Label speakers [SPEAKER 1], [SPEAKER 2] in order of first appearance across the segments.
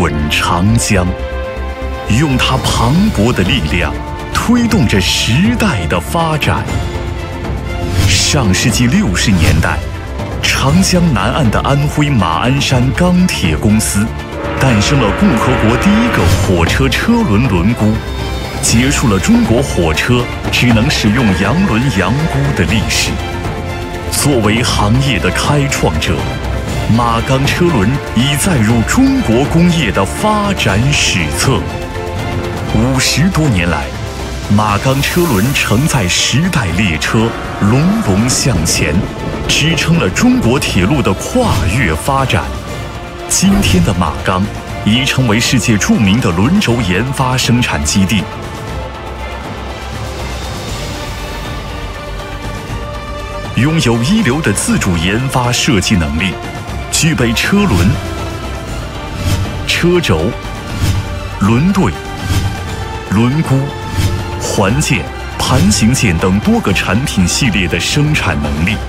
[SPEAKER 1] 准长江，用它磅礴的力量推动着时代的发展。上世纪60年代，长江南岸的安徽马鞍山钢铁公司诞生了共和国第一个火车车轮轮毂，结束了中国火车只能使用洋轮洋毂的历史。作为行业的开创者，马钢车轮已载入中国工业的发展史册。50多年来，马钢车轮承载时代列车隆隆向前，支撑了中国铁路的跨越发展。今天的马钢已成为世界著名的轮轴研发生产基地。拥有一流的自主研发设计能力，具备车轮、车轴、轮对、轮毂、环件、盘形件等多个产品系列的生产能力。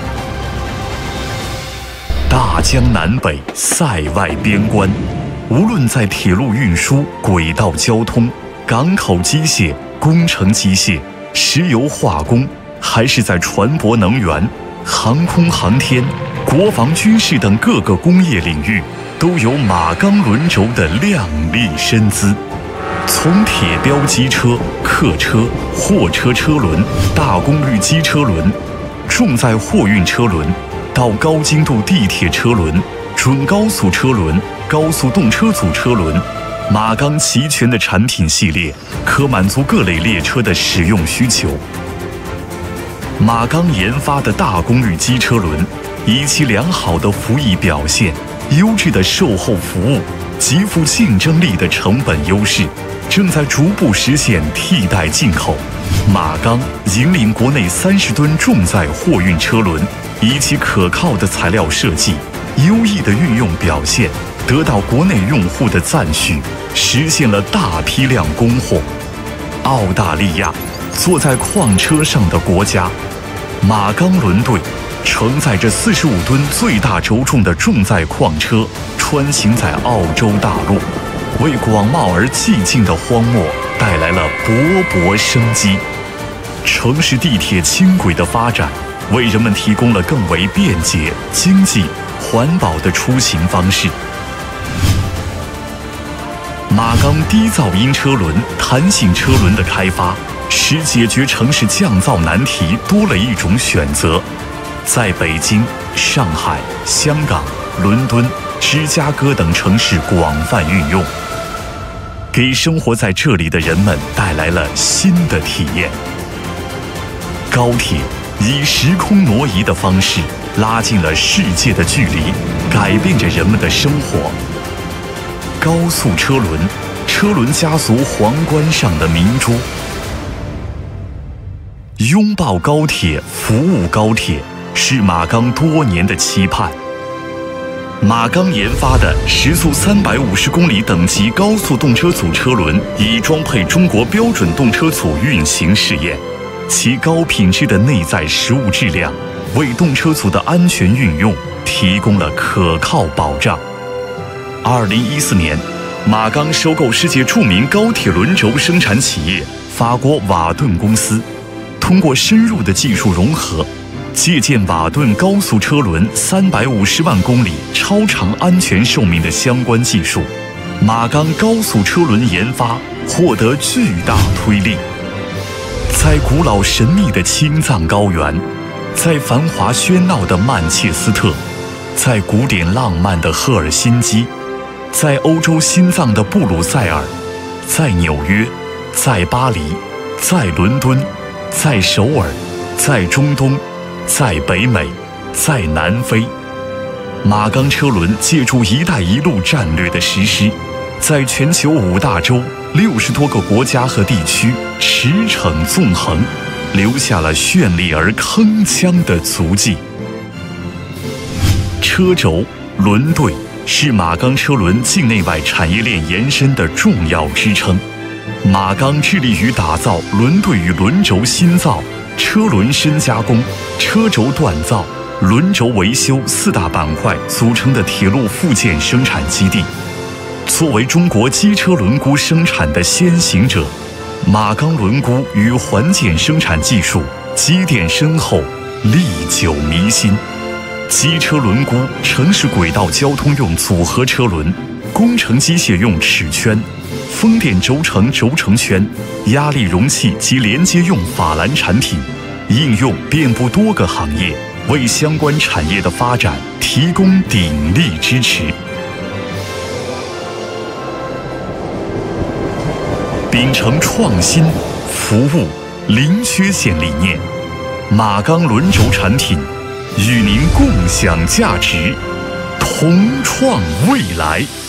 [SPEAKER 1] 大江南北，塞外边关，无论在铁路运输、轨道交通、港口机械、工程机械、石油化工，还是在船舶能源、航空航天、国防军事等各个工业领域，都有马钢轮轴的亮丽身姿。从铁标机车、客车、货车车轮、大功率机车轮、重载货运车轮，到高精度地铁车轮、准高速车轮、高速动车组车轮，马钢齐全的产品系列可满足各类列车的使用需求。马钢研发的大功率机车轮，以其良好的服役表现、优质的售后服务、极富竞争力的成本优势，正在逐步实现替代进口。马钢引领国内30吨重载货运车轮，以其可靠的材料设计、优异的运用表现，得到国内用户的赞许，实现了大批量供货。澳大利亚，坐在矿车上的国家，马钢轮队承载着45吨最大轴重的重载矿车，穿行在澳洲大陆，为广袤而寂静的荒漠带来了勃勃生机。城市地铁轻轨的发展，为人们提供了更为便捷、经济、环保的出行方式。马钢低噪音车轮、弹性车轮的开发，使解决城市降噪难题多了一种选择。在北京、上海、香港、伦敦、芝加哥等城市广泛运用，给生活在这里的人们带来了新的体验。高铁以时空挪移的方式拉近了世界的距离，改变着人们的生活。高速车轮，车轮家族皇冠上的明珠。拥抱高铁，服务高铁，是马钢多年的期盼。马钢研发的时速350公里等级高速动车组车轮，已装配中国标准动车组运行试验，其高品质的内在实物质量，为动车组的安全运用提供了可靠保障。2014年，马钢收购世界著名高铁轮轴生产企业法国瓦顿公司，通过深入的技术融合，借鉴瓦顿高速车轮350万公里超长安全寿命的相关技术，马钢高速车轮研发获得巨大推力。在古老神秘的青藏高原，在繁华喧闹的曼彻斯特，在古典浪漫的赫尔辛基，在欧洲心脏的布鲁塞尔，在纽约，在巴黎，在伦敦，在首尔，在中东，在北美，在南非，马钢车轮借助“一带一路”战略的实施，在全球5大洲60多个国家和地区驰骋纵横，留下了绚丽而铿锵的足迹。车轴、轮对是马钢车轮境内外产业链延伸的重要支撑。马钢致力于打造轮对与轮轴新造、车轮深加工、车轴锻造、轮轴维修4大板块组成的铁路附件生产基地。 作为中国机车轮毂生产的先行者，马钢轮毂与环检生产技术积淀深厚，历久弥新。机车轮毂、城市轨道交通用组合车轮、工程机械用齿圈、风电轴承轴承圈、压力容器及连接用法兰产品，应用遍布多个行业，为相关产业的发展提供鼎力支持。秉承创新、服务、零缺陷理念，马钢轮轴产品与您共享价值，同创未来。